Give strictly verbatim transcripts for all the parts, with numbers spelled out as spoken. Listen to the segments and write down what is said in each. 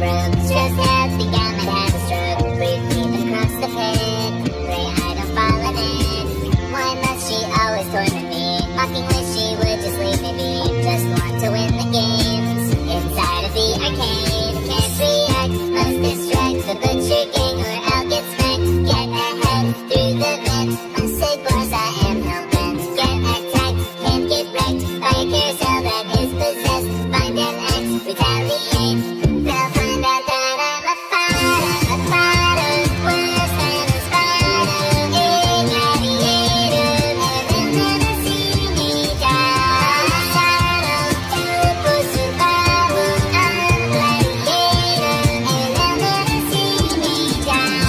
broke. Stressed out, think I might have a stroke. Breathe deep across the pit. Pray I don't fall in it. Why must she always torment me? Mocking wish she would just leave me be. Just want to win the games inside of the arcade. Can't react, must distract the butcher gang or I'll get smacked. Get ahead through the vent. Must say course I am hell-bent. Get attacked, can't get wrecked by a carousel that is possessed. Find an X, retaliate. They'll find out that I'm a fighter, a fighter, worse than a spider, a gladiator. Heaven never see me die. Shadow, super survival, I'm a gladiator, and they'll never see me die.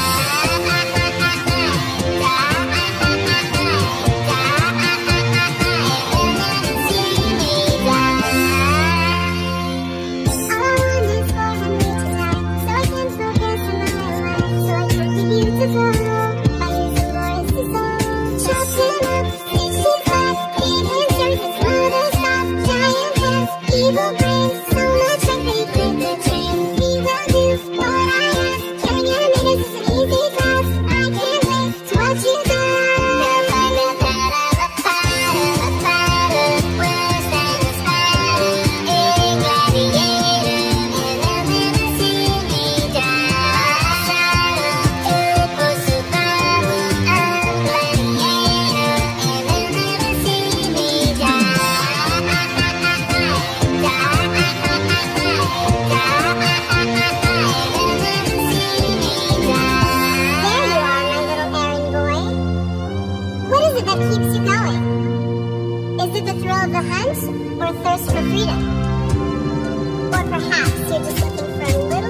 That keeps you going? Is it the thrill of the hunt or thirst for freedom? Or perhaps you're just looking for a little